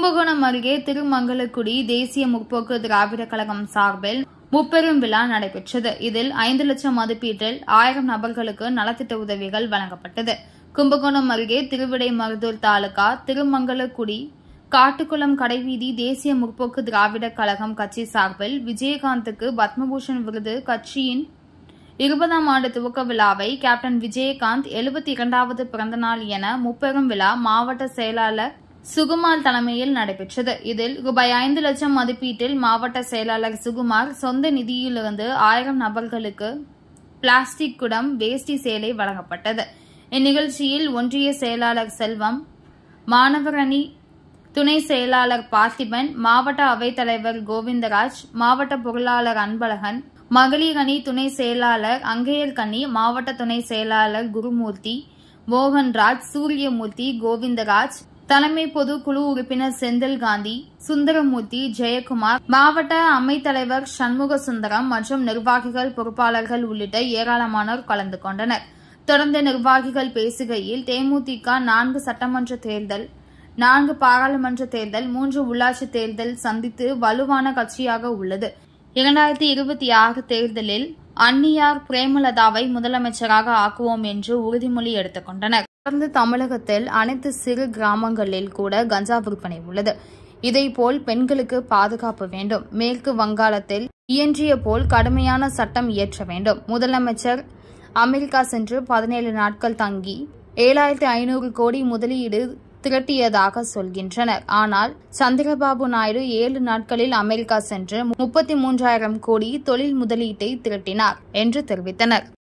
கும்பகோணம் அருகே திருமங்கலக்குடி தேசிய முற்போக்கு திராவிட கழகம் சார்பில் முப்பெரும் விழா நடைபெற்றது. இதில் 5 லட்சம் மதிப்பீட்டில் 1000 நபர்களுக்கு நலத்திட்ட உதவிகள் வழங்கப்பட்டது. கும்பகோணம் அருகே திருவிடைமருதூர் தாலுகா திருமங்கலக்குடி காட்டுக்குளம் கடைவீதி தேசிய முற்போக்கு திராவிட கழகம் கட்சி சார்பில் விஜயகாந்துக்கு பத்மபூஷன் விருது கட்சியின் 20ஆம் ஆண்டு துவக்க விழாவை கேப்டன் விஜயகாந்த் 72வது பிறந்தநாள் என முப்பெரும் விழா மாவட்ட செயலாளர் சுகுமார் தலைமையில் நடைபெற்றது. இதில் ரூபாய் 5 லட்சம் மதிப்பீட்டில் மாவட்ட செயலாளர் சுகுமார் சொந்த நிதியிலிருந்து 1000 நபர்களுக்கு பிளாஸ்டிக் குடம், வேஷ்டி, சேலை வழங்கப்பட்டது. இந்நிகழ்ச்சியில் ஒன்றிய செயலாளர் செல்வம், மாணவர் அணி துணை செயலாளர் பார்த்திபன், மாவட்ட அவைத்தலைவர் கோவிந்தராஜ், மாவட்ட பொருளாளர் அன்பழகன், மகளிர் அணி துணை செயலாளர் அங்கையர்கனி, மாவட்ட துணை செயலாளர் குருமூர்த்தி, மோகன்ராஜ், சூரியமூர்த்தி, கோவிந்தராஜ், தலைமை பொது குழு உறுப்பினர் செந்தில் காந்தி, சுந்தரமூர்த்தி, ஜெயக்குமார், மாவட்ட அமைத்தலைவர் சண்முக சுந்தரம் மற்றும் நிர்வாகிகள், பொறுப்பாளர்கள் உள்ளிட்ட ஏராளமானோர் கலந்து கொண்டனர். தொடர்ந்து நிர்வாகிகள் பேசுகையில், தேமுதிக 4 சட்டமன்ற தேர்தல், 4 பாராளுமன்ற தேர்தல், 3 உள்ளாட்சி தேர்தல் சந்தித்து வலுவான கட்சியாக உள்ளது. 2026 தேர்தலில் அன்னியார் பிரேமலதாவை முதலமைச்சராக ஆக்குவோம் என்று உறுதிமொழி எடுத்துக் கொண்டனர். தொடர்ந்து தமிழகத்தில் அனைத்து சிறு கிராமங்களில் கூட கஞ்சா விற்பனை உள்ளது. இதேபோல் பெண்களுக்கு பாதுகாப்பு வேண்டும். மேற்கு வங்காளத்தில் இயற்றிய போல் கடுமையான சட்டம் இயற்ற வேண்டும். முதலமைச்சர் அமெரிக்கா சென்று 17 நாட்கள் தங்கி 7500 கோடி முதலீடு திரட்டியதாக சொல்கின்றனர். ஆனால் சந்திரபாபு நாயுடு 7 நாட்களில் அமெரிக்கா சென்று 33,000 கோடி தொழில் முதலீட்டை திரட்டினார் என்று தெரிவித்தனர்.